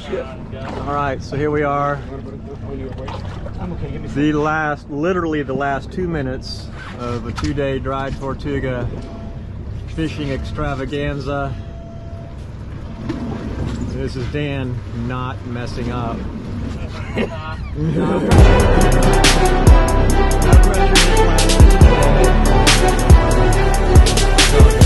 All right, so here we are. Literally the last 2 minutes of a 2-day Dry Tortuga fishing extravaganza. This is Dan not messing up. No pressure.